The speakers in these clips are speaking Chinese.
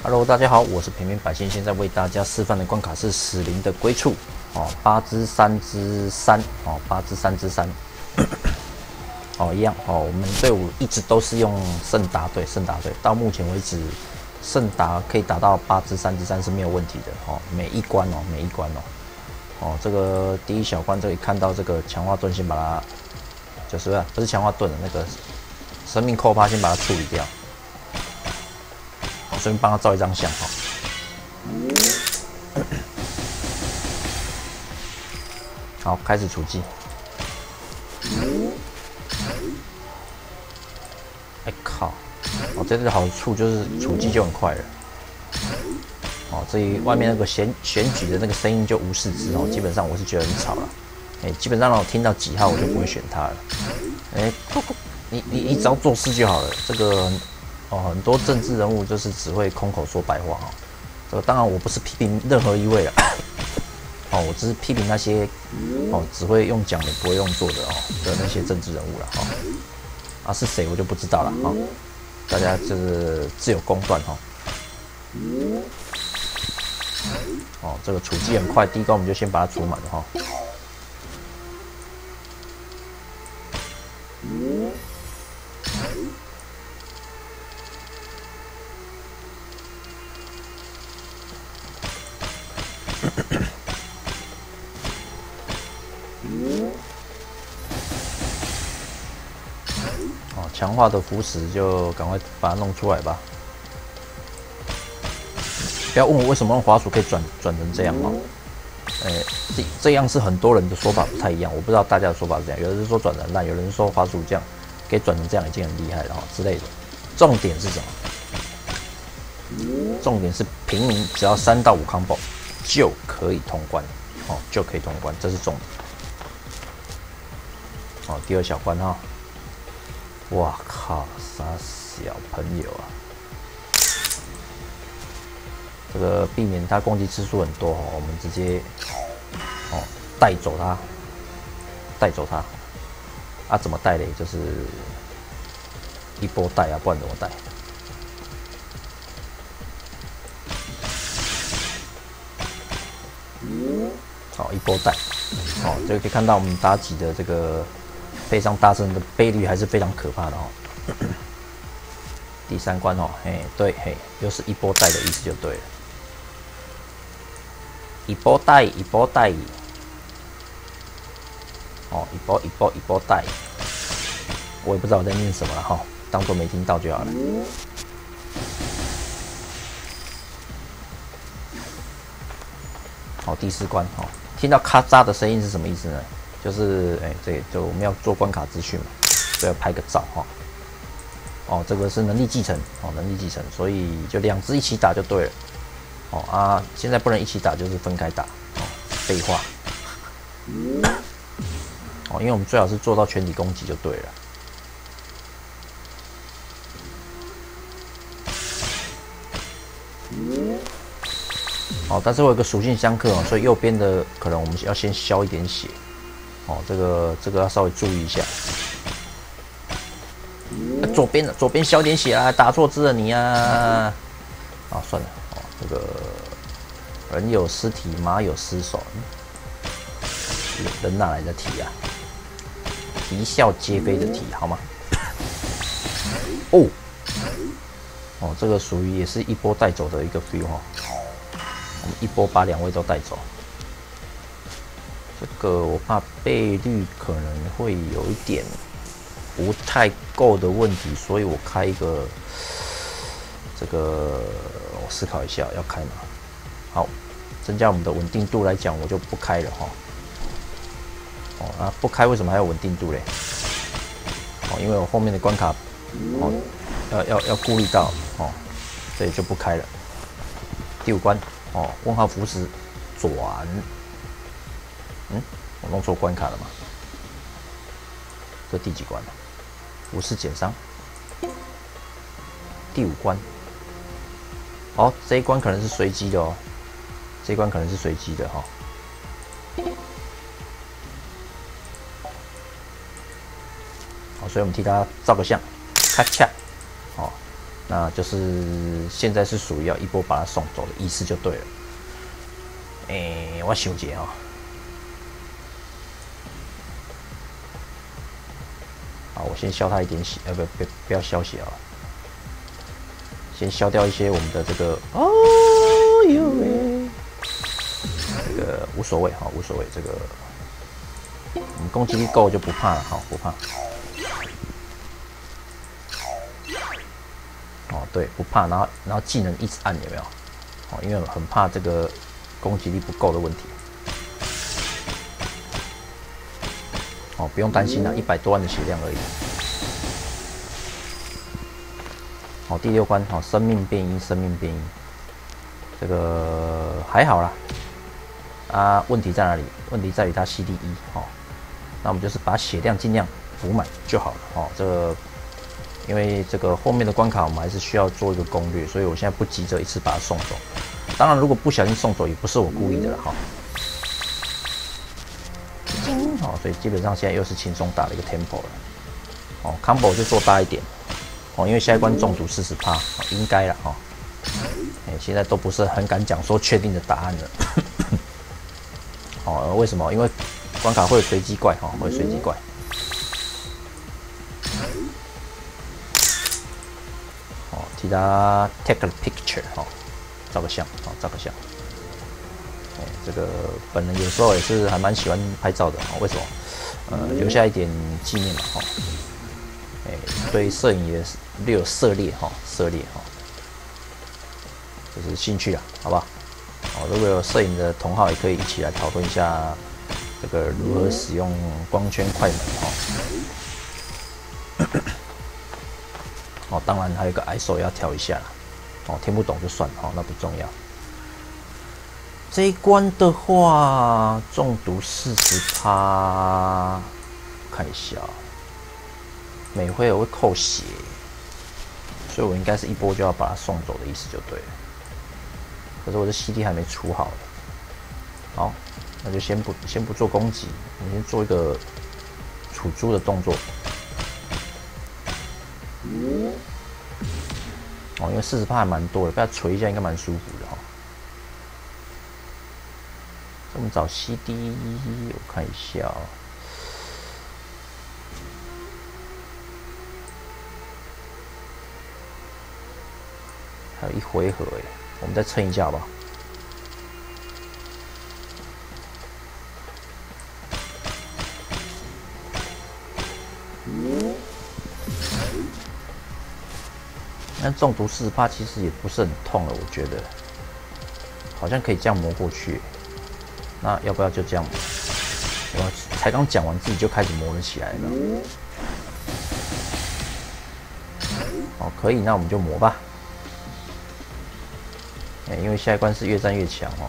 Hello， 大家好，我是平民百姓，现在为大家示范的关卡是死灵的归处哦，8之3之3哦，8之3之3哦，一样哦。我们队伍一直都是用盛达队，到目前为止，盛达可以打到8之3之3是没有问题的哦。每一关哦，这个第一小关这里看到这个强化盾，先把它就是不是强化盾的那个生命扣趴，先把它处理掉。顺便帮他照一张相哈。好，开始处技。哎靠！哦，这个好处就是处技就很快了。哦，至于外面那个选举的那个声音就无视之哦，基本上我是觉得很吵了。哎，基本上让我听到几号我就不会选他了。哎，你只要做事就好了。这个。哦，很多政治人物就是只会空口说白话哈。这个当然我不是批评任何一位了，哦，我只是批评那些哦只会用讲的不会用做的哦的那些政治人物了哈。啊是谁我就不知道了哈。大家就是自有公断哈。哦，这个处技很快，第一关我们就先把它处满了哈。哦，强化的腐蚀就赶快把它弄出来吧。不要问我为什么用滑鼠可以转成这样哦。这样是很多人的说法不太一样，我不知道大家的说法是这样。有人是说转得烂，有人说滑鼠这样可以转成这样已经很厉害了哈之类的。重点是什么？重点是平民只要3到5 combo 就可以通关哦，就可以通关，这是重点。哦，第二小关哈。哇靠，啥小朋友啊！这个避免他攻击次数很多哦，我们直接哦带走他，啊怎么带嘞？就是一波带啊，不然怎么带？好，一波带，哦，这个可以看到我们妲己的这个配上大圣的倍率还是非常可怕的哦。第3关哦，嘿，对，嘿，又是一波带的意思就对了。一波带，哦，一波带，我也不知道我在念什么了哈，当做没听到就好了。好，第4关哦，听到咔嚓的声音是什么意思呢？就是这就我们要做关卡资讯嘛，所以要拍个照哈。哦，这个是能力继承哦，能力继承，所以就2只一起打就对了。哦啊，现在不能一起打，就是分开打。哦，废话。哦，因为我们最好是做到全体攻击就对了。哦，但是我有个属性相克哦，所以右边的可能我们要先消一点血。哦，这个要稍微注意一下。左边消点血啊，打错字了你啊！啊，算了哦，这个人有尸体，马有失手，人哪来的题啊？啼笑皆非的题，好吗？哦，这个属于也是一波带走的一个 feel 哈。我们一波把2位都带走。这个我怕倍率可能会有一点不太够的问题，所以我开一个这个，我思考一下要开吗？好，增加我们的稳定度来讲，我就不开了哈。哦啊，不开为什么还有稳定度嘞？哦，因为我后面的关卡哦要顾虑到哦，所以就不开了。第5关哦，问号符石转，我弄错关卡了吗？这第几关了？50减伤。第5关，哦，这一关可能是随机的哦，这一关可能是随机的哈。好，所以我们替他照个相，咔嚓，哦， 那就是现在是属于要一波把它送走的意思就对了。我想一下哦。好，我先消他一点血，不要消血啊，先消掉一些我们的这个呦喂，这个无所谓哈，无所谓，这个我们攻击力够就不怕了哈，不怕。哦，对，不怕，然后技能一直按有没有？哦，因为很怕这个攻击力不够的问题。哦，不用担心啦，100多万的血量而已。哦，第6关，哦，生命变异，生命变异，这个还好啦。啊，问题在哪里？问题在于它 CD1，哦，那我们就是把血量尽量补满就好了。哦，这个因为这个后面的关卡我们还是需要做一个攻略，所以我现在不急着一次把它送走。当然，如果不小心送走，也不是我故意的了哈。哦，所以基本上现在又是轻松打了一个 tempo 了。哦 ，combo 就做大一点。哦，因为下一关中毒40%，哦，应该了哈。现在都不是很敢讲说确定的答案了。哦，为什么？因为关卡会有随机怪哈，会有随机怪。哦，替他 take a picture 哈，照个相，哦，照个相。这个本人有时候也是还蛮喜欢拍照的，为什么？留下一点纪念嘛，哈。对摄影也是略有涉猎哈，涉猎哈，就是兴趣啊，好不好？哦，如果有摄影的同好，也可以一起来讨论一下这个如何使用光圈快门哈。哦，当然还有一个 ISO 要调一下啦。哦，听不懂就算了，哦，那不重要。这一关的话，中毒40%，看一下，每回合会扣血，所以我应该是一波就要把它送走的意思就对了。可是我的 CD 还没除好，好，那就先不做攻击，我们先做一个储珠的动作。哦，因为40%还蛮多的，被它捶一下应该蛮舒服的哈。我们找 CD， 我看一下哦。还有一回合哎，我们再撑一下吧。那中毒40%其实也不是很痛了，我觉得好像可以这样磨过去。那要不要就这样磨？我才刚讲完，自己就开始磨了起来了。哦，可以，那我们就磨吧。因为下一关是越战越强哦，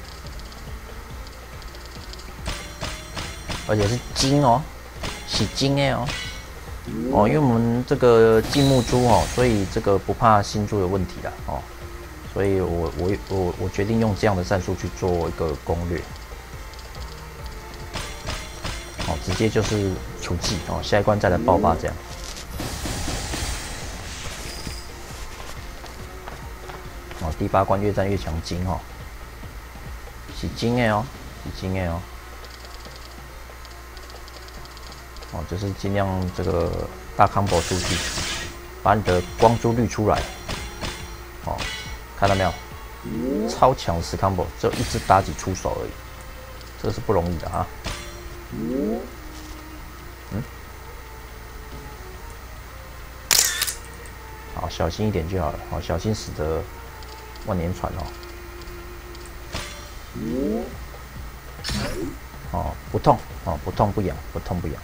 而且是金哦，是金的哦。哦，因为我们这个金木珠哦，所以这个不怕星珠的问题啦哦。所以我决定用这样的战术去做一个攻略。哦，直接就是除技哦，下一关再来爆发这样。哦，第8关越战越强金哦，是金的哦，是金的哦。哦，就是尽量这个大 combo 出去，把你的光珠滤出来。哦，看到没有？超强10 combo， 只有一只妲己出手而已，这个是不容易的啊。好，小心一点就好了。好，小心驶得万年船哦。哦，不痛哦，不痛不痒，不痛不痒。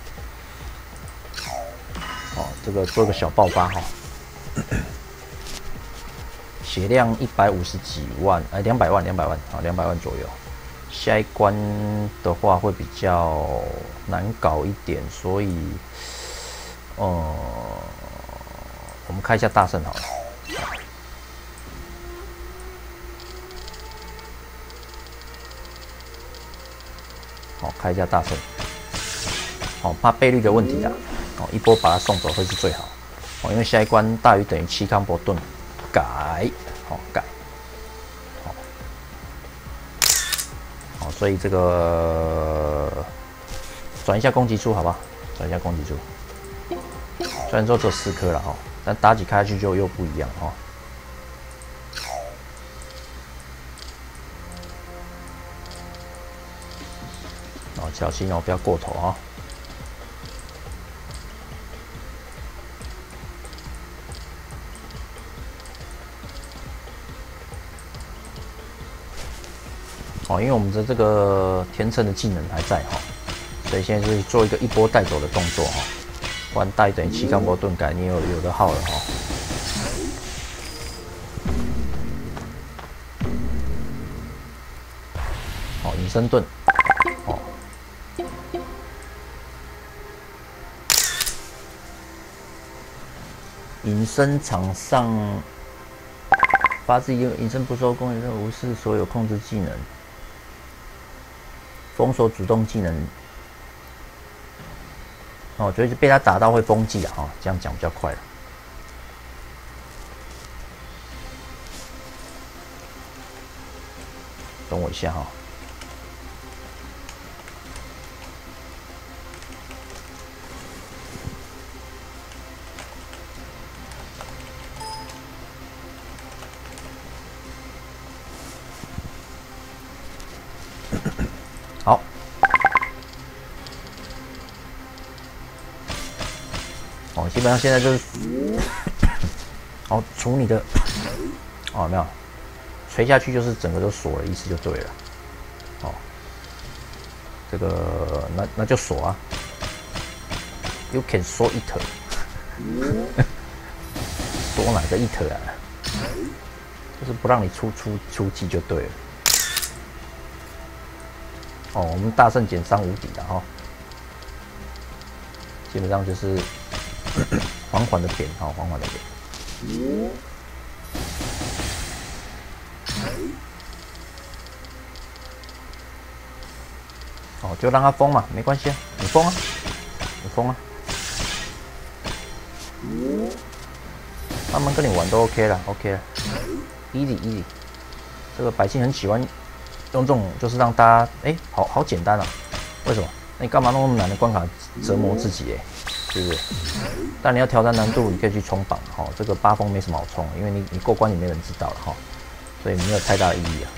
哦，这个做个小爆发哈。血量150几万，200万啊，200万左右。下一关的话会比较难搞一点，所以，我们开一下大圣好了。好，开一下大圣。哦，怕倍率的问题啦。哦，一波把它送走会是最好。哦，因为下一关大于等于7 combo盾。 改，好改，好，所以这个转一下攻击出，好不好？转一下攻击出。虽然说只有4颗了哈，但打几开下去就又不一样哈。哦，小心哦，不要过头啊。哦，因为我们的这个天秤的技能还在哈，所以现在就是做一个一波带走的动作哈，不然带等于7康波盾改，你有的耗了哈。哦，隐身盾，哦，隐身场上发自隐身不受攻击，无视所有控制技能。封锁主动技能，哦，就是被他打到会封技啊，哈，这样讲比较快了。等我一下哈。好，哦，基本上现在就是，哦，除你的，哦，有没有，锤下去就是整个都锁了，意思就对了。哦，这个那就锁啊 ，You can 锁一特，锁哪个一特啊？就是不让你出技就对了。哦，我们大圣减伤无敌了哈，基本上就是缓缓的点，好，缓缓的点。哦，就让他封嘛，没关系啊，你封啊，你封啊，慢慢跟你玩都 OK 了 ，OK 了 ，easy。这个百姓很喜欢用这种，就是让大家好简单啊，为什么？那你干嘛弄那么难的关卡折磨自己是不是？但你要挑战难度，你可以去冲榜哈，这个8封没什么好冲，因为你过关也没人知道了哈，所以没有太大的意义啊。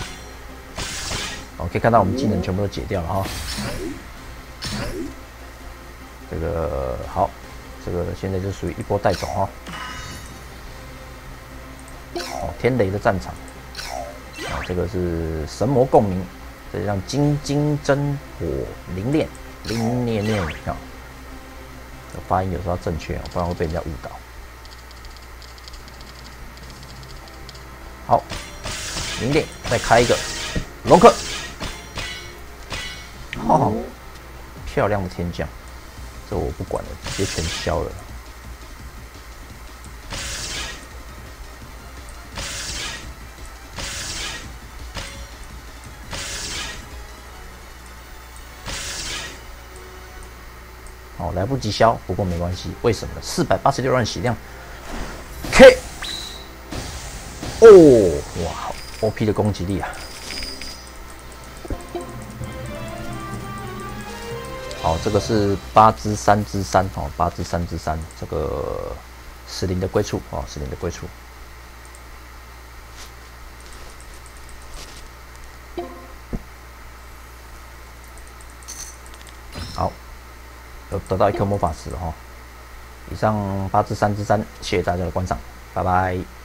可以看到我们技能全部都解掉了哈。这个好，这个现在就属于一波带走哈。哦，天雷的战场。这个是神魔共鸣，这叫金金真火灵炼灵念念啊。这发音有时候要正确，不然会被人家误导。好，灵炼再开一个龙克。哦，漂亮的天降，这我不管了，直接全消了。哦，来不及消，不过没关系，为什么呢？486万血量 ，K， 哦，哇，好 OP 的攻击力啊！好，这个是8之3之3哦，8之3之3，这个死灵的归处哦，死灵的归处。好，有得到1颗魔法石哈。以上8之3之3，谢谢大家的观赏，拜拜。